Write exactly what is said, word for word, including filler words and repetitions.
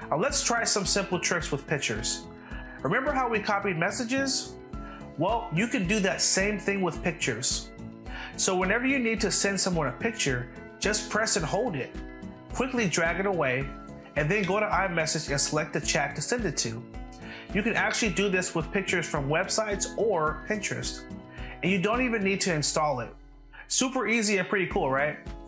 Now let's try some simple tricks with pictures. Remember how we copied messages? Well, you can do that same thing with pictures. So whenever you need to send someone a picture, just press and hold it. Quickly drag it away, and then go to iMessage and select the chat to send it to. You can actually do this with pictures from websites or Pinterest. And you don't even need to install it. Super easy and pretty cool, right?